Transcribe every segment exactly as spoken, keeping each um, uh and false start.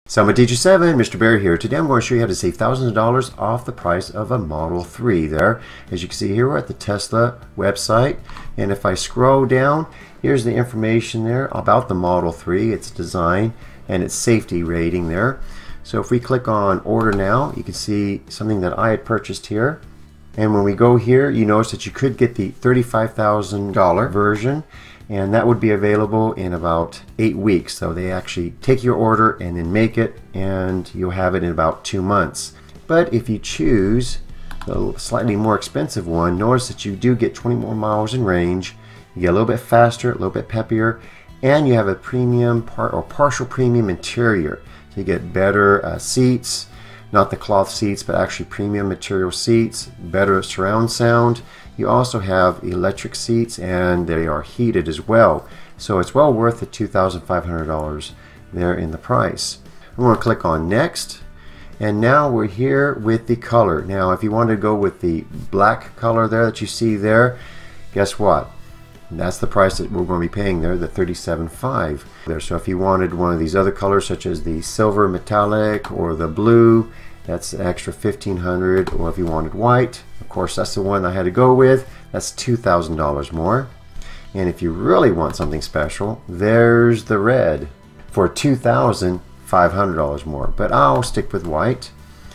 Summit Teacher seven, Mister Bear here. Today I'm going to show you how to save thousands of dollars off the price of a Model three there. As you can see here, we're at the Tesla website, and if I scroll down, here's the information there about the Model three, its design and its safety rating there. So if we click on order now, you can see something that I had purchased here. And when we go here, you notice that you could get the thirty-five thousand dollar version, and that would be available in about eight weeks. So they actually take your order and then make it, and you'll have it in about two months. But if you choose the slightly more expensive one, notice that you do get twenty more miles in range. You get a little bit faster, a little bit peppier, and you have a premium part or partial premium interior. So you get better uh, seats, not the cloth seats, but actually premium material seats, better surround sound. You also have electric seats, and they are heated as well. So it's well worth the two thousand five hundred dollars there in the price. I'm going to click on next, and now we're here with the color. Now if you want to go with the black color there that you see there, guess what? That's the price that we're going to be paying there, the thirty-seven five there. So if you wanted one of these other colors, such as the silver metallic or the blue, that's an extra fifteen hundred dollars. Or if you wanted white, of course that's the one I had to go with, that's two thousand dollars more. And if you really want something special, there's the red for two thousand five hundred dollars more, but I'll stick with white.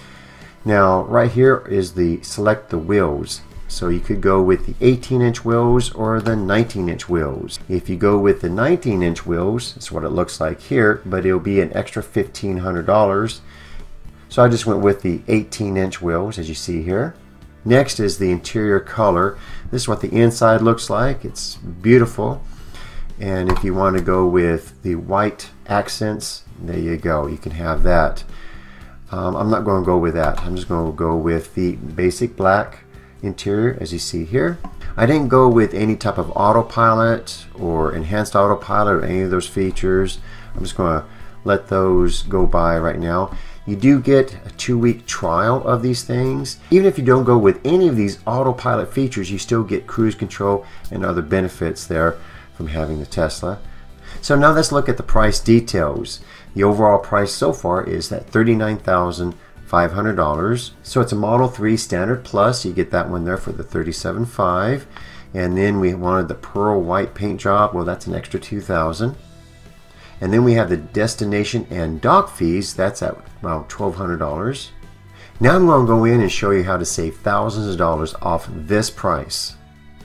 Now right here is the select the wheels. So you could go with the eighteen inch wheels or the nineteen inch wheels. If you go with the nineteen inch wheels, that's what it looks like here, but it'll be an extra fifteen hundred dollars. So I just went with the eighteen inch wheels, as you see here. Next is the interior color. This is what the inside looks like. It's beautiful. And if you want to go with the white accents, there you go. You can have that. Um, I'm not going to go with that. I'm just going to go with the basic black interior, as you see here. I didn't go with any type of autopilot or enhanced autopilot or any of those features. I'm just going to let those go by right now. You do get a two-week trial of these things. Even if you don't go with any of these autopilot features, you still get cruise control and other benefits there from having the Tesla. So now let's look at the price details. The overall price so far is at thirty-nine thousand five hundred dollars. So it's a Model three Standard Plus. You get that one there for the thirty-seven five. And then we wanted the pearl white paint job. Well, that's an extra two thousand. And then we have the destination and dock fees. That's at around twelve hundred dollars. Now I'm going to go in and show you how to save thousands of dollars off this price.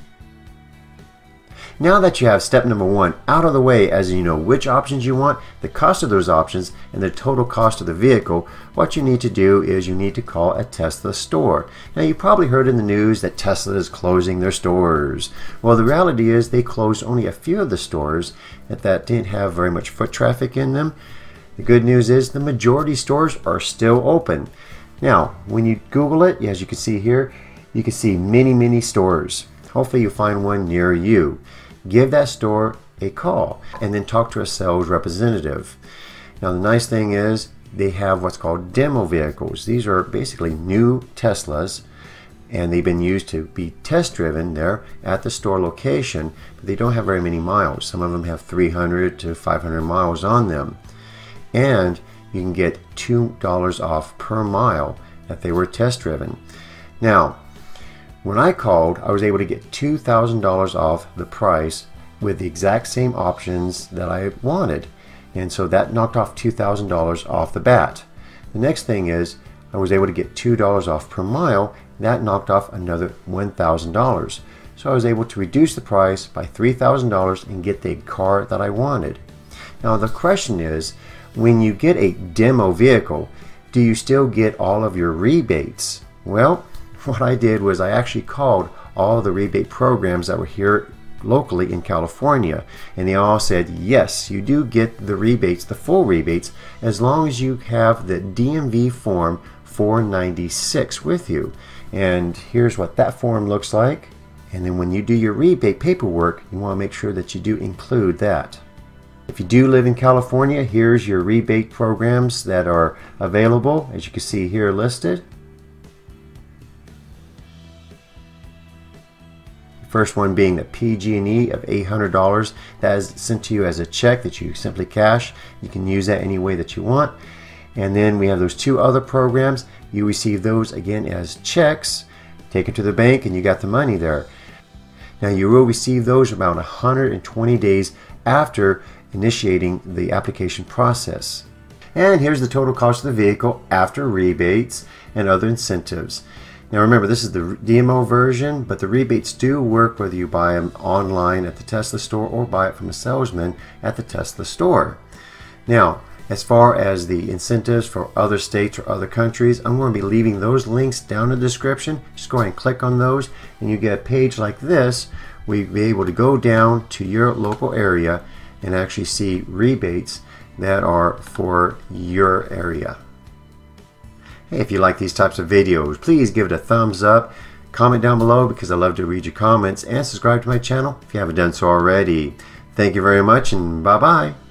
Now that you have step number one out of the way, as you know which options you want, the cost of those options, and the total cost of the vehicle, what you need to do is you need to call a Tesla store. Now you probably heard in the news that Tesla is closing their stores. Well, the reality is they closed only a few of the stores that, that didn't have very much foot traffic in them. The good news is the majority stores are still open. Now when you Google it, as you can see here, you can see many many stores. Hopefully you'll find one near you. Give that store a call and then talk to a sales representative. Now the nice thing is they have what's called demo vehicles. These are basically new Teslas, and they've been used to be test driven there at the store location, but they don't have very many miles. Some of them have three hundred to five hundred miles on them, and you can get two dollars off per mile if they were test driven. Now when I called, I was able to get two thousand dollars off the price with the exact same options that I wanted. And so that knocked off two thousand dollars off the bat. The next thing is I was able to get two dollars off per mile. That knocked off another one thousand dollars. So I was able to reduce the price by three thousand dollars and get the car that I wanted. Now the question is, when you get a demo vehicle, do you still get all of your rebates? Well, what I did was I actually called all the rebate programs that were here locally in California, and they all said yes, you do get the rebates, the full rebates, as long as you have the D M V form four ninety-six with you. And here's what that form looks like. And then when you do your rebate paperwork, you want to make sure that you do include that. If you do live in California, here's your rebate programs that are available, as you can see here listed. First one being the P G and E of eight hundred dollars. That is sent to you as a check that you simply cash. You can use that any way that you want. And then we have those two other programs. You receive those again as checks, take it to the bank, and you got the money there. Now you will receive those about one hundred twenty days after initiating the application process. And here's the total cost of the vehicle after rebates and other incentives. Now remember, this is the demo version, but the rebates do work whether you buy them online at the Tesla store or buy it from a salesman at the Tesla store. Now, as far as the incentives for other states or other countries, I'm going to be leaving those links down in the description. Just go ahead and click on those and you get a page like this where you'll be able to go down to your local area and actually see rebates that are for your area. Hey, if you like these types of videos, please give it a thumbs up, comment down below because I love to read your comments, and subscribe to my channel if you haven't done so already. Thank you very much, and bye-bye.